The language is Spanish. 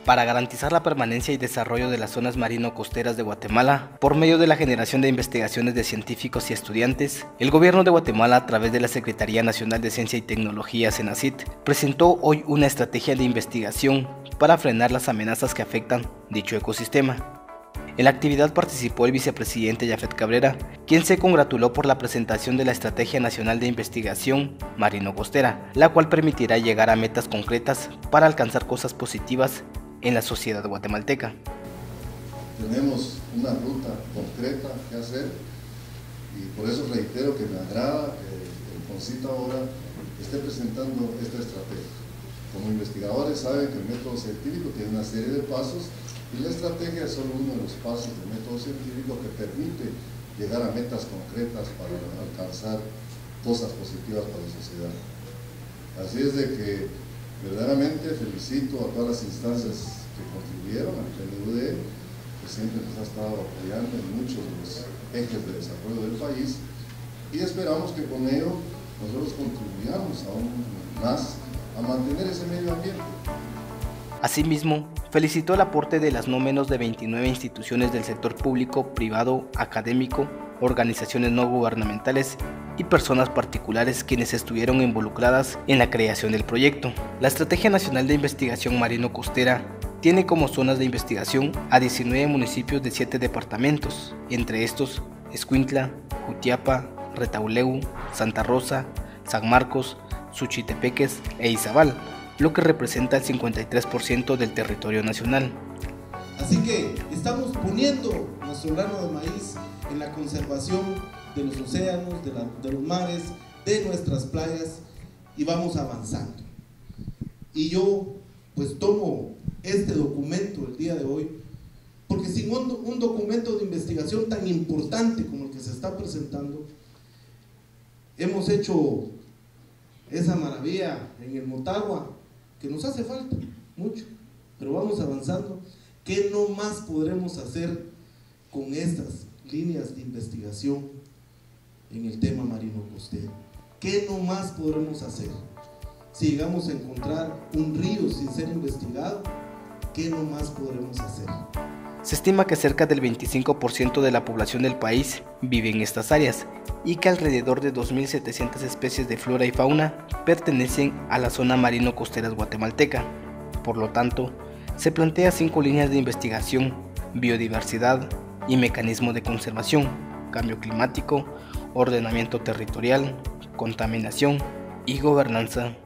para garantizar la permanencia y desarrollo de las zonas marino-costeras de Guatemala, por medio de la generación de investigaciones de científicos y estudiantes, el gobierno de Guatemala, a través de la Secretaría Nacional de Ciencia y Tecnología, CENACYT, presentó hoy una estrategia de investigación para frenar las amenazas que afectan dicho ecosistema. En la actividad participó el vicepresidente Yafet Cabrera, quien se congratuló por la presentación de la Estrategia Nacional de Investigación Marino-Costera, la cual permitirá llegar a metas concretas para alcanzar cosas positivas en la sociedad guatemalteca. Tenemos una ruta concreta que hacer y por eso reitero que me agrada que el CONCYT ahora esté presentando esta estrategia. Como investigadores saben que el método científico tiene una serie de pasos y la estrategia es solo uno de los pasos del método científico que permite llegar a metas concretas para alcanzar cosas positivas para la sociedad. Así es de que verdaderamente felicito a todas las instancias que contribuyeron al PNUD, que siempre nos ha estado apoyando en muchos de los ejes de desarrollo del país, y esperamos que con ello nosotros contribuyamos aún más a mantener ese medio ambiente. Asimismo, felicitó el aporte de las no menos de 29 instituciones del sector público, privado, académico, organizaciones no gubernamentales y personas particulares quienes estuvieron involucradas en la creación del proyecto. La Estrategia Nacional de Investigación Marino-Costera tiene como zonas de investigación a 19 municipios de 7 departamentos, entre estos Escuintla, Jutiapa, Retauleu, Santa Rosa, San Marcos, Suchitepeques e Izabal, lo que representa el 53% del territorio nacional. Así que estamos poniendo nuestro grano de maíz en la conservación de los océanos, de los mares, de nuestras playas, y vamos avanzando. Y yo pues tomo este documento el día de hoy, porque sin un documento de investigación tan importante como el que se está presentando, hemos hecho esa maravilla en el Motagua, que nos hace falta mucho, pero vamos avanzando. ¿Qué no más podremos hacer con estas líneas de investigación en el tema marino costero? ¿Qué no más podremos hacer? Si llegamos a encontrar un río sin ser investigado, ¿qué no más podremos hacer? Se estima que cerca del 25% de la población del país vive en estas áreas y que alrededor de 2.700 especies de flora y fauna pertenecen a la zona marino-costeras guatemalteca. Por lo tanto, se plantea 5 líneas de investigación: biodiversidad y mecanismo de conservación, cambio climático, ordenamiento territorial, contaminación y gobernanza.